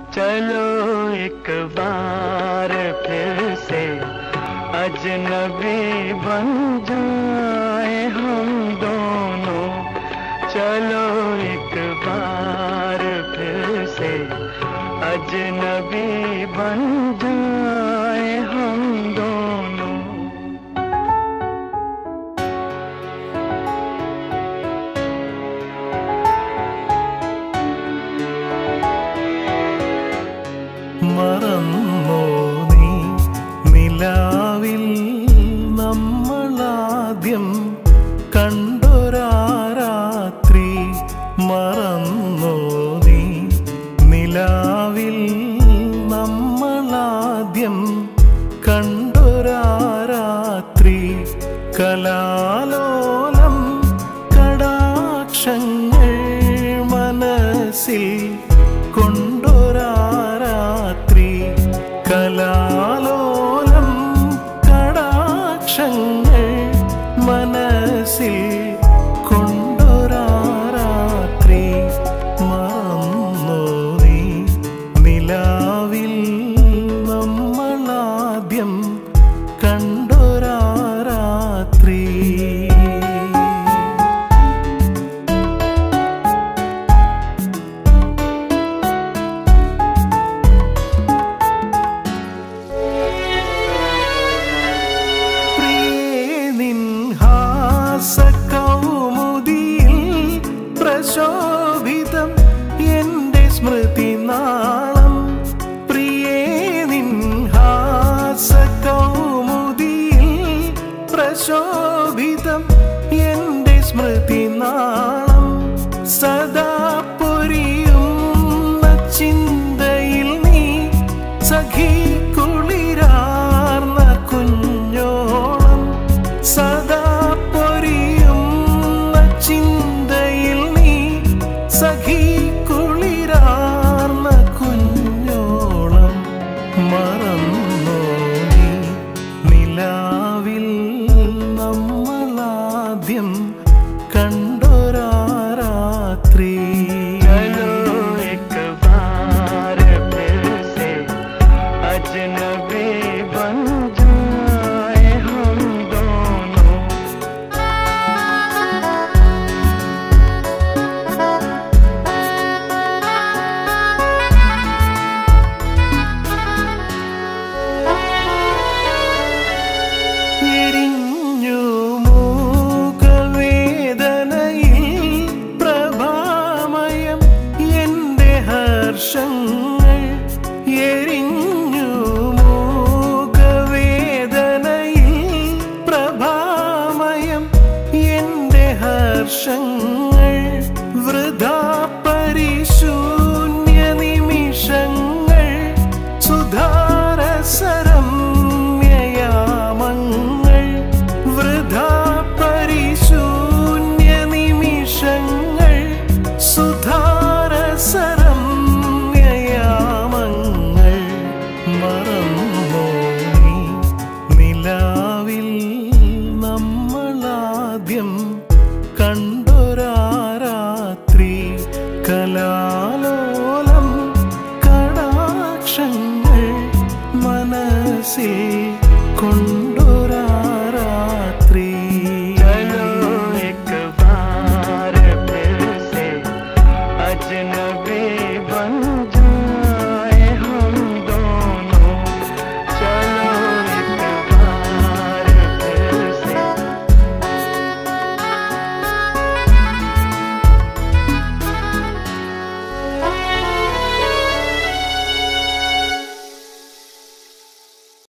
चलो एक बार फिर से अजनबी बन जाए हम दोनों। चलो एक बार फिर से अजनबी बन जाए हम दोनों। മറന്നോ നീ നിലാവിൽ നമ്മളാദ്യം കണ്ടൊരാ രാത്രി? മറന്നോ നീ നിലാവിൽ നമ്മളാദ്യം കണ്ടൊരാ രാത്രി? കലാലോലം കടാക്ഷങ്ങൾ മനസ്സിൽ കൊണ്ടൊരാ രാത്രി. കലാലോലം കടാക്ഷങ്ങൾ മനസ്സിൽ കൊണ്ടൊരാ രാത്രി. മറന്നോ നീ നിലാവിൽ നമ്മളാദ്യം കണ്ടൊരാ രാത്രി? പ്രശോഭിതം എൻ്റെ സ്മൃതിനാളം. പ്രിയേ നിൻ ഹാസകൗമുദിയിൽ പ്രശോഭിതം എൻ്റെ സ്മൃതിനാളം. സദാ പൊരിയുന്ന ചിന്തയിൽ നീ സഖി കുളിരാർന്ന കുഞ്ഞോളം. സദാ പൊരിയുന്ന ചിന്തയിൽ സഖി കുളിരാർന്ന കുഞ്ഞോളം. മറന്നോ നീ നിലാവിൽ നമ്മളാദ്യം കണ്ടൊരാ രാത്രി? चलो एक बार फिर से अजनबी बन जाए हम दोनों। എരിഞ്ഞു മൂകവേദനയിൽ പ്രഭാമയം എൻ്റെ ഹർഷങ്ങൾ. എരിഞ്ഞു മൂകവേദനയിൽ പ്രഭാമയം എൻ്റെ ഹർഷങ്ങൾ. വൃഥാ പരിശൂന്യ നിമിഷങ്ങൾ സുധാരസരമ്യയാമങ്ങൾ. വൃഥാ പരിശൂന്യ നിമിഷങ്ങൾ സുധാരസരമ്യയാമങ്ങൾ. മറന്നോ നീ നിലാവിൽ നമ്മളാദ്യം കണ്ടൊരാ രാത്രി? കലാലോലം കടാക്ഷങ്ങൾ മനസ്സിൽ